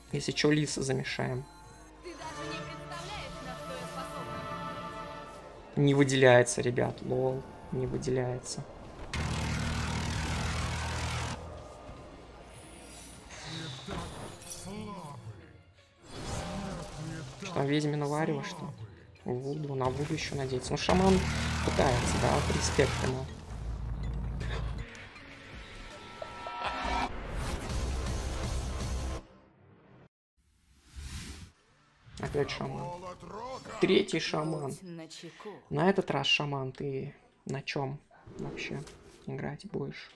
Если что, лиса замешаем. Ты даже не представляешь, на что я способна. Не выделяется, ребят. Лол. Не выделяется. Что там, ведьмина варево, что? Вуду, на Вуду еще надеяться. Ну, шаман пытается, да, респект ему. Опять шаман. Третий шаман. На этот раз, шаман, ты на чем вообще играть будешь?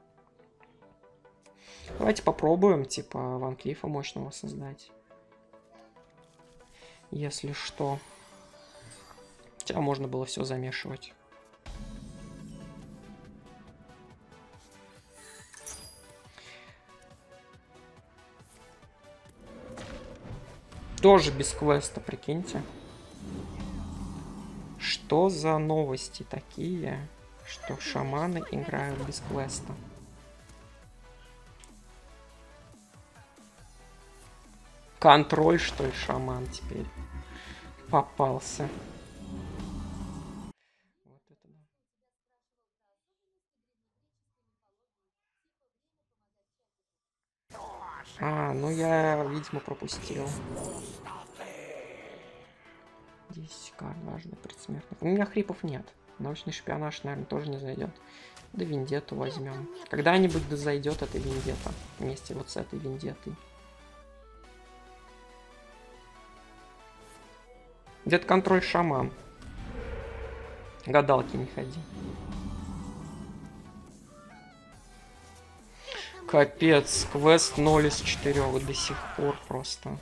Давайте попробуем, типа, Ван Клифа мощного создать. Если что. Хотя можно было все замешивать. Тоже без квеста, прикиньте. Что за новости такие, что шаманы играют без квеста? Контроль, что ли, шаман теперь попался. Вот это да. А, ну я, видимо, пропустил. 10 карт, важный предсмертный. У меня хрипов нет. Научный шпионаж, наверное, тоже не зайдет. Да вендетту возьмем. Когда-нибудь да зайдет эта вендетта. Вместе вот с этой вендеттой. Где-то контроль шаман. Гадалки не ходи. Капец, квест 0 из 4 до сих пор просто.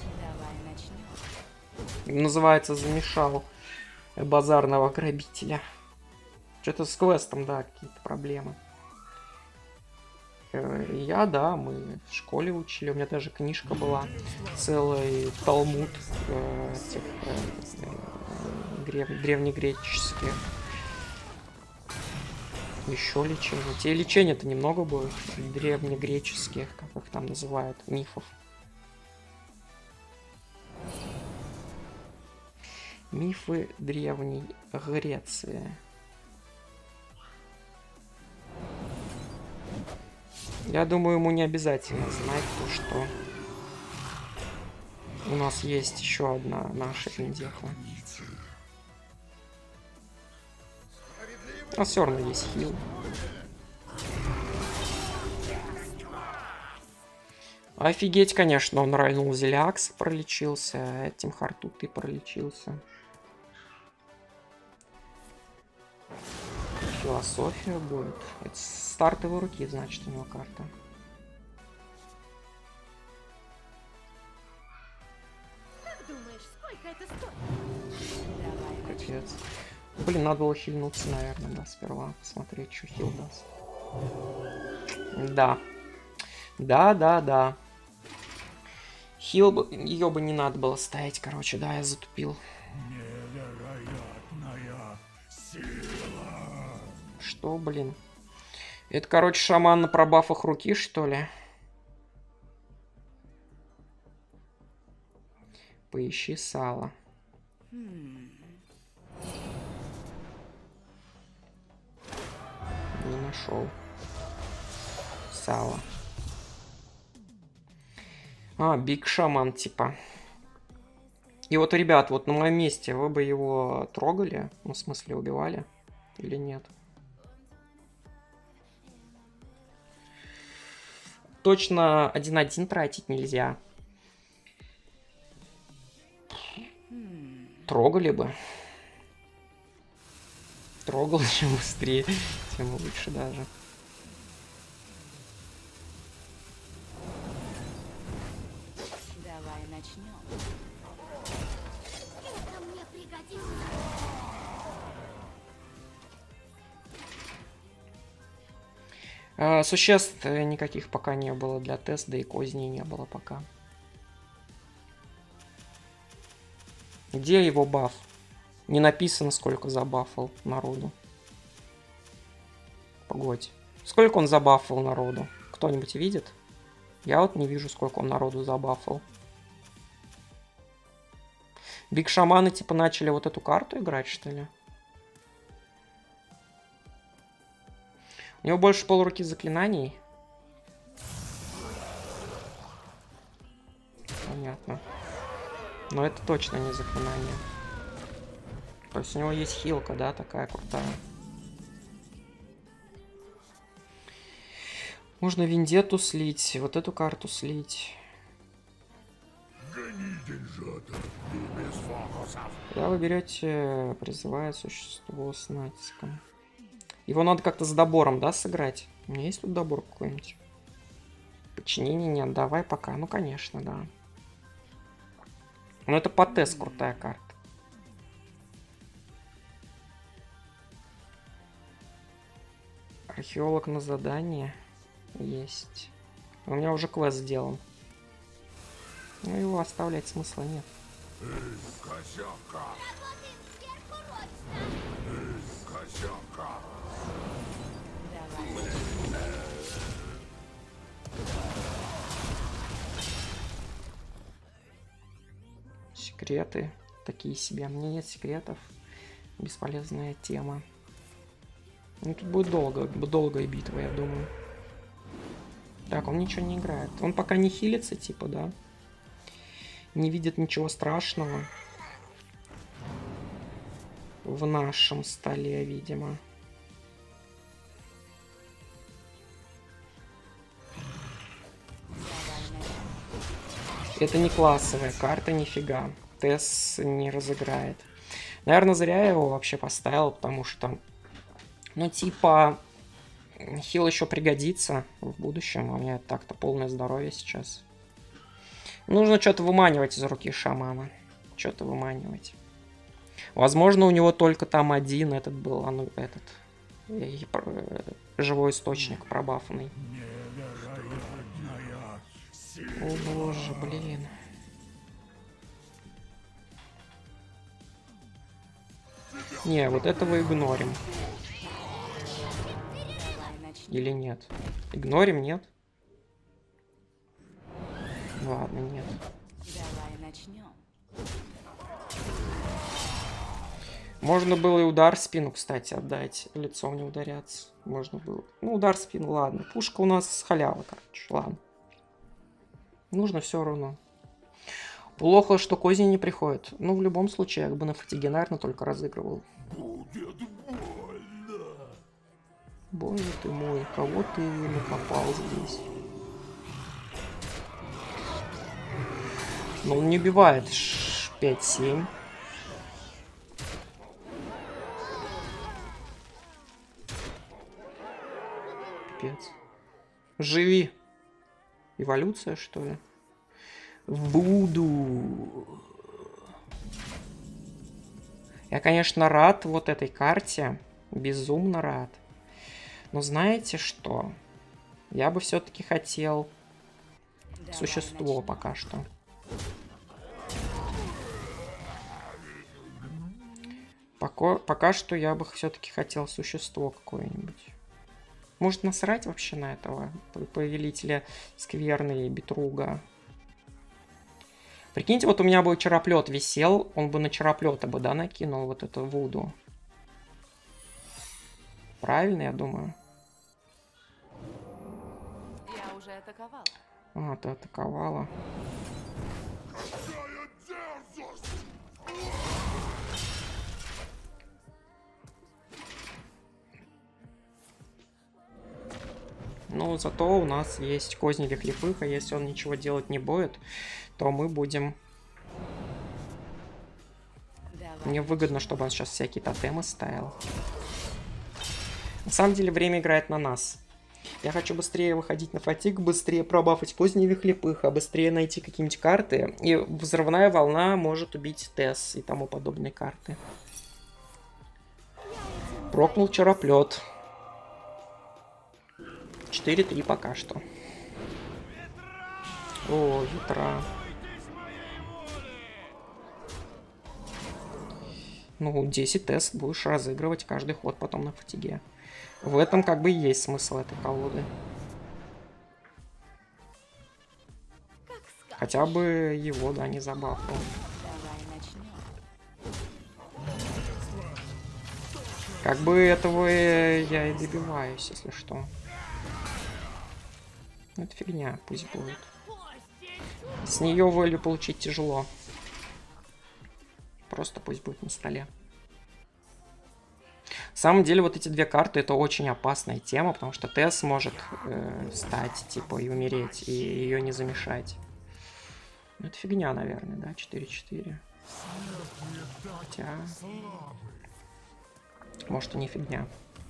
Называется, замешал базарного грабителя. Что-то с квестом, да, какие-то проблемы. Я, да, мы в школе учили, у меня даже книжка была, целый талмуд этих древнегреческих. Еще лечение. Те лечения-то немного будет, древнегреческих, как их там называют, мифов. Мифы Древней Греции. Я думаю, ему не обязательно знать то, что у нас есть еще одна наша вендетта. А все равно есть хил. Офигеть, конечно, он райнул Зелиакс, пролечился, этим Хартут и пролечился. Философия будет. Это стартовые руки, значит, у него карта. Как думаешь, сколько это стоит? Капец. Блин, надо было хильнуться, наверное, да, сперва. Посмотреть, что хил даст. Да. Да. Хил бы... Ее бы не надо было ставить, короче, да, я затупил. Невероятная сила. Что, блин? Это, короче, шаман на пробафах руки, что ли? Поищи сало. Не нашел. Сало. А, Биг Шаман, типа. И вот, ребят, вот на моем месте вы бы его трогали? Ну, в смысле, убивали? Или нет? Точно 1-1 тратить нельзя. Трогали бы. Трогал, чем быстрее, тем лучше даже. Давай начнем. Это мне пригодится. Существ никаких пока не было для теста, и козней не было пока. Где его баф? Не написано, сколько забафал народу. Погодь. Сколько он забафал народу? Кто-нибудь видит? Я вот не вижу, сколько он народу забафал. Биг шаманы типа начали вот эту карту играть, что ли? У него больше полруки заклинаний. Понятно. Но это точно не заклинание. То есть у него есть хилка, да, такая крутая. Можно Вендетту слить, вот эту карту слить. Когда вы берете, призывая существо с натиском. Его надо как-то с добором, да, сыграть? У меня есть тут добор какой-нибудь? Подчинение нет, давай пока. Ну, конечно, да. Ну, это по тест крутая карта. Археолог на задание есть. У меня уже квест сделан. Ну, его оставлять смысла нет. Секреты такие себе. Мне нет секретов. Бесполезная тема. Ну, тут будет долгая битва, я думаю. Так, он ничего не играет. Он пока не хилится, типа, да? Не видит ничего страшного. В нашем столе, видимо. Это не классовая карта, нифига. Тесс не разыграет. Наверное, зря я его вообще поставил, потому что... Ну, типа... Хил еще пригодится в будущем. У меня так-то полное здоровье сейчас. Нужно что-то выманивать из руки шамана. Что-то выманивать. Возможно, у него только там один этот был. Ну, этот... живой источник пробафанный. О боже, блин. Не, вот этого игнорим. Или нет? Игнорим, нет? Ладно, нет. Можно было и удар в спину, кстати, отдать. Лицом не ударяться. Можно было. Ну, удар в спину, ладно. Пушка у нас халява, короче. Ладно. Нужно все равно. Плохо, что козни не приходят. Ну, в любом случае, я бы на фатиге, наверное, только разыгрывал. Будет больно. Боже ты мой, кого ты накопал здесь? Но он не убивает 5-7. Пипец. Живи. Эволюция, что ли? Буду. Я, конечно, рад вот этой карте. Безумно рад. Но знаете что? Я бы все-таки хотел существо пока что. Пока что я бы все-таки хотел существо какое-нибудь. Может насрать вообще на этого повелителя скверны и Бетруга? Прикиньте, вот у меня бы чероплет висел, он бы на чероплета бы, да, накинул вот эту Вуду. Правильно, я думаю. Я уже атаковала. А, ты атаковала. Ну, зато у нас есть козни Вихлепыха. Если он ничего делать не будет, то мы будем... Мне выгодно, чтобы он сейчас всякие тотемы ставил. На самом деле, время играет на нас. Я хочу быстрее выходить на фатиг, быстрее пробафать козни Вихлепыха, быстрее найти какие-нибудь карты. И взрывная волна может убить Тесс и тому подобные карты. Прокнул чероплет. 4-3 пока что. О, ветра. Ну, 10 тест будешь разыгрывать каждый ход потом на фатиге. В этом как бы и есть смысл этой колоды. Хотя бы его, да, не забафал. Как бы этого я и добиваюсь, если что. Это фигня, пусть будет. С нее волю получить тяжело. Просто пусть будет на столе. На самом деле, вот эти две карты — это очень опасная тема, потому что Тесс может встать, типа, и умереть, и ее не замешать. Ну, это фигня, наверное, да? 4-4. Хотя... Может, и не фигня.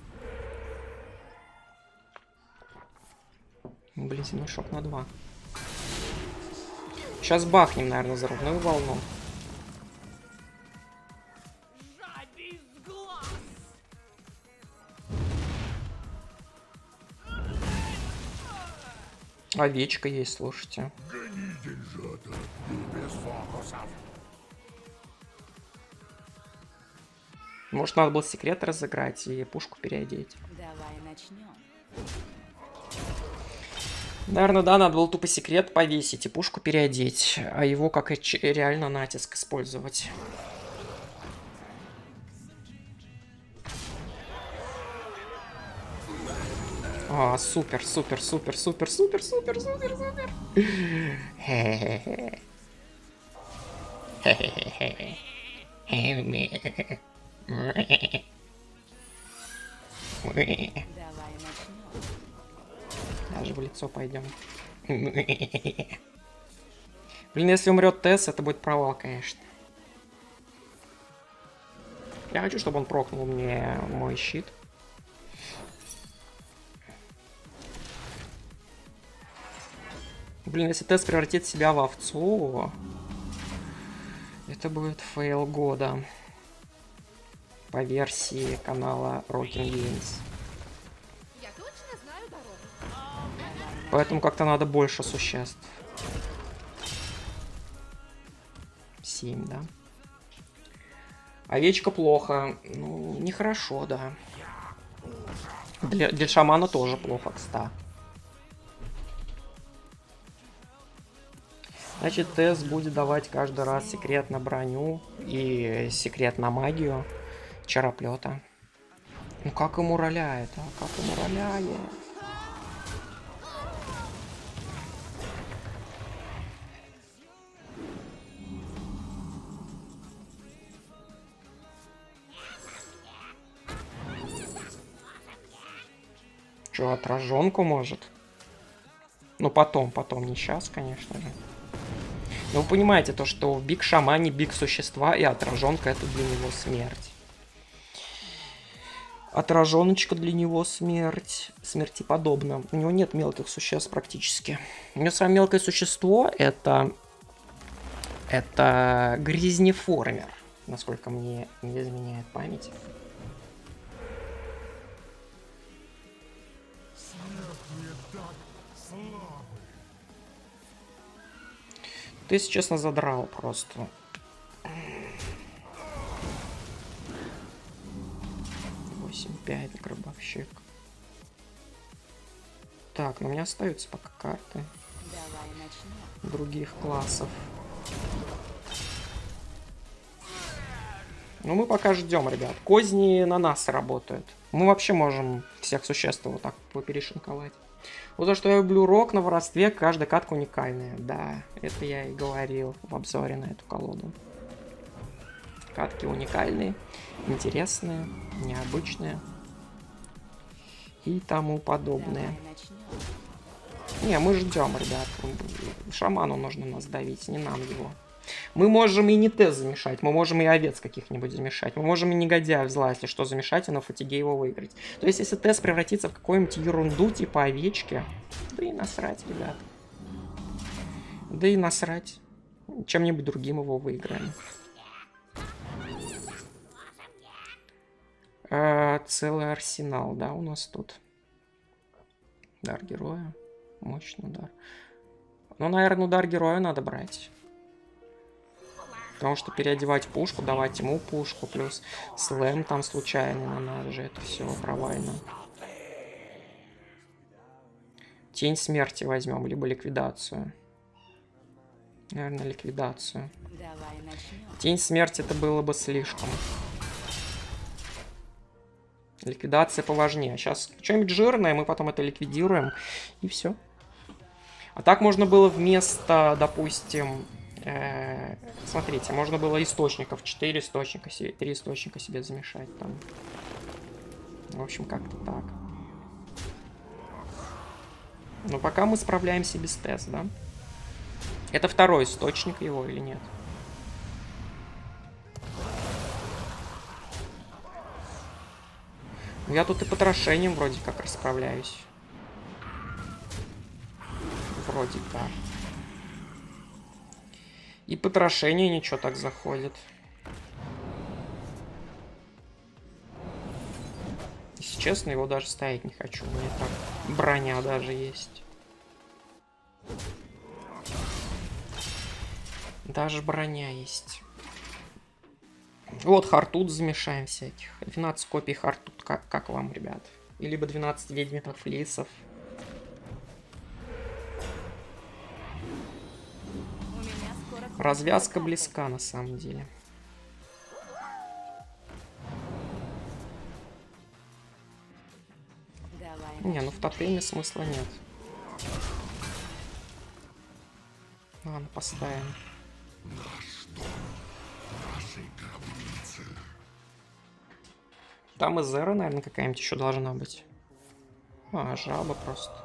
Блин, земной шок на 2. Сейчас бахнем, наверное, взрывную волну. Овечка есть, слушайте. Гони деньжата и без фокусов. Может, надо было секрет разыграть и пушку переодеть. Давай начнем. Наверное, да, надо было тупо секрет повесить и пушку переодеть, а его как реально натиск использовать. А, супер, супер, супер, супер, супер, супер, супер, супер. Хе-хе-хе. Хе-хе-хе. Давай начнем. Даже в лицо пойдем. Блин, если умрет Тесс, это будет провал, конечно. Я хочу, чтобы он прокнул мне мой щит. Блин, если Тесс превратит себя в овцу, это будет фейл года. По версии канала Rocking Games. Я точно знаю дорогу. Поэтому как-то надо больше существ. 7, да. Овечка плохо. Ну, нехорошо, да. Для шамана тоже плохо, кстати. Значит, Тесс будет давать каждый раз секрет на броню и секрет на магию чароплета. Ну как ему роляет, а? Как ему роляет? Что, отраженку может? Ну потом, не сейчас, конечно же. Но вы понимаете то, что в Биг Шамане Биг существа, и отраженка — это для него смерть. Отраженочка для него смерть. Смерти подобно. У него нет мелких существ практически. У него самое мелкое существо — это грязнеформер, насколько мне не изменяет память. Ты, если честно, задрал просто. 8-5, гробовщик. Так, ну у меня остаются пока карты Давай начнем. других классов. Ну мы пока ждем, ребят. Козни на нас работают. Мы вообще можем всех существ вот так поперешинковать. Вот то, что я люблю рок на воровстве, каждая катка уникальная. Да, это я и говорил в обзоре на эту колоду. Катки уникальные, интересные, необычные и тому подобное. Давай начнем. Не, мы ждем, ребят. Шаману нужно нас давить, не нам его. Мы можем и не Тесс замешать, мы можем и овец каких-нибудь замешать, мы можем и негодяев зла, если что, замешать, и на фатиге его выиграть. То есть, если Тесс превратится в какую-нибудь ерунду типа овечки, да и насрать, ребят. Да и насрать. Чем-нибудь другим его выиграем. Целый арсенал, да, у нас тут. Дар героя. Мощный удар. Ну, наверное, удар героя надо брать. Потому что переодевать пушку, давать ему пушку, плюс слэм там случайный на нас же, это все провально. Тень смерти возьмем, либо ликвидацию. Наверное, ликвидацию. Давай начнем. Тень смерти это было бы слишком. Ликвидация поважнее. Сейчас что-нибудь жирное, мы потом это ликвидируем. И все. А так можно было вместо, допустим... смотрите, можно было источников. 4 источника, 3 источника себе замешать там. В общем, как-то так. Но пока мы справляемся без тест, да? Это второй источник его или нет? Я тут и потрошением вроде как расправляюсь. Вроде как. И потрошение ничего так заходит. Если честно, его даже ставить не хочу. У меня так броня даже есть. Даже броня есть. Вот, хартут замешаем всяких. 12 копий хартут. Как вам, ребят? И либо 12 ведьминов лисов. У меня скоро Развязка близка, на самом деле. Давай Не, ну в тотеме смысла нет. Ладно, поставим. Там и зера, наверное, какая-нибудь еще должна быть. А, жаба просто.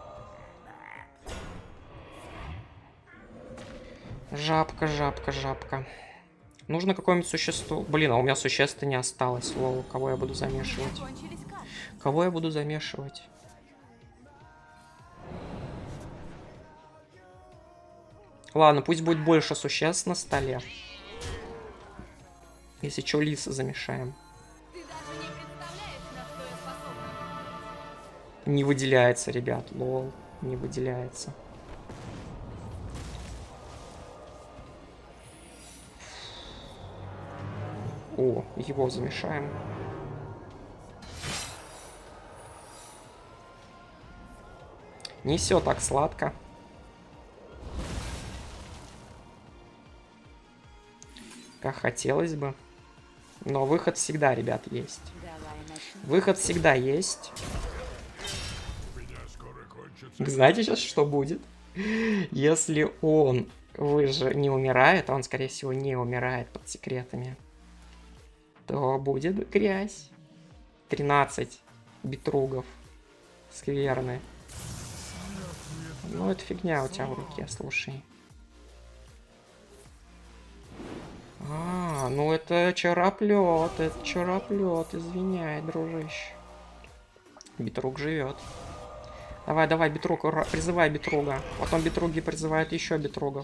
Жабка, жабка, жабка. Нужно какое-нибудь существо. Блин, а у меня существа не осталось. Лол, кого я буду замешивать? кончились карты. Кого я буду замешивать? Ладно, пусть будет больше существ на столе. Если что, лиса замешаем. Ты даже не представляешь, на что я способна. Не выделяется, ребят. Лол, не выделяется. О, его замешаем. Не все так сладко. Как хотелось бы. Но выход всегда, ребят, есть. Давай начнем. Выход всегда есть. Вы знаете сейчас, что будет? Если он не умирает, а он, скорее всего, не умирает под секретами, то будет грязь. 13 битругов. Скверны. Ну, это фигня у тебя в руке, слушай. А, ну это чароплет, извиняй, дружище. Битруг живет. Давай, давай, Битруг, призывай Битруга. Потом Битруги призывают еще Битругов.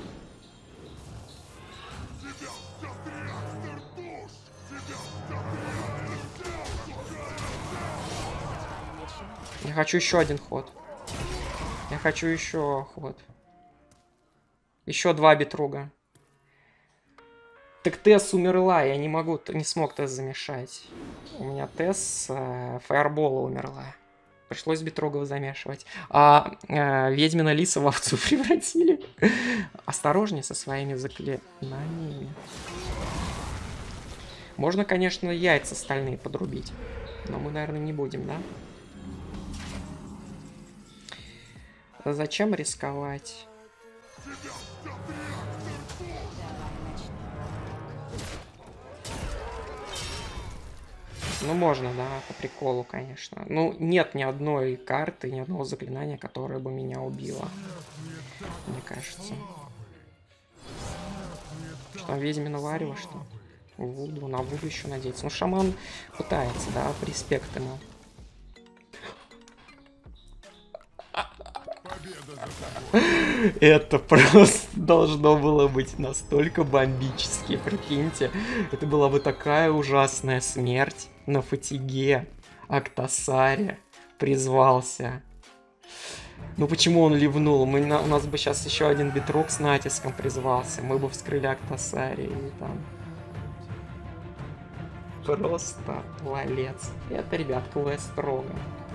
Я хочу еще один ход. Я хочу еще ход. Еще 2 Битруга. Так Тесс умерла, я не могу, не смог Тесс замешать. У меня Тесс фаербола умерла. Пришлось Битругов замешивать. А ведьмина лиса в овцу превратили. Осторожней со своими заклинаниями. Можно, конечно, яйца стальные подрубить. Но мы, наверное, не будем, да? Зачем рисковать? Ну, можно, да, по приколу, конечно. Ну, нет ни одной карты, ни одного заклинания, которое бы меня убило. Мне кажется. Что там, ведьмина варево, что? Вуду, на Вуду еще надеяться. Ну, шаман пытается, да, респект ему. Это просто должно было быть настолько бомбически, прикиньте. Это была бы такая ужасная смерть на фатиге. Актасаре призвался. Ну почему он ливнул? У нас бы сейчас еще один Битруг с натиском призвался. Мы бы вскрыли Актасаре и там... Просто лолец. Это, ребят, квест строго.